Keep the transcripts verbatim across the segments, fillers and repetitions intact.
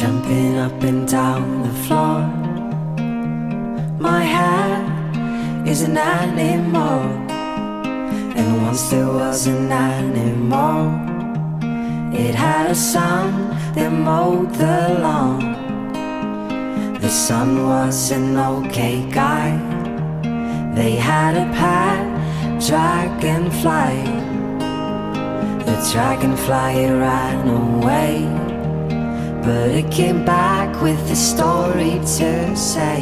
jumping up and down the floor. My hair is an animal, and once there was an animal. It had a son that mowed the lawn. The son was an okay guy. They had a pet dragonfly. The dragonfly ran away, but it came back with a story to say.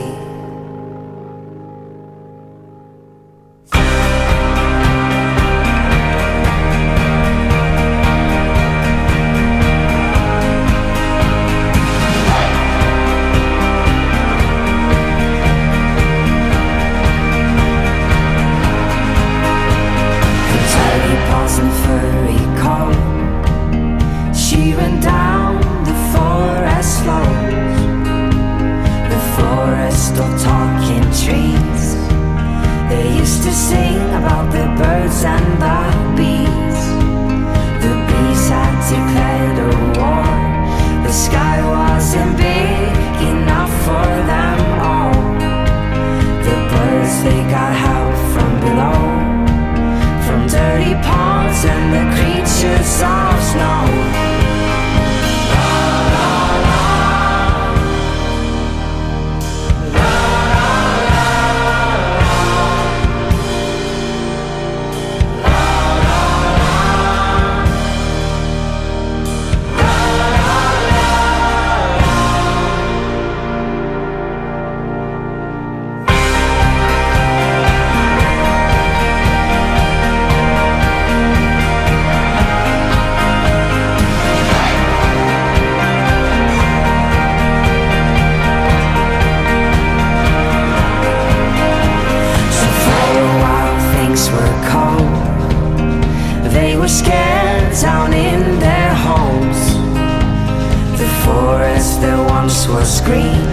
Was green,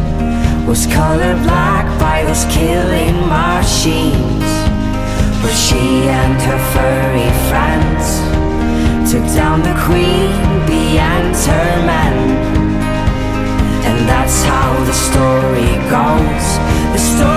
was colored black by those killing machines. But she and her furry friends took down the queen bee and her men. And that's how the story goes. The story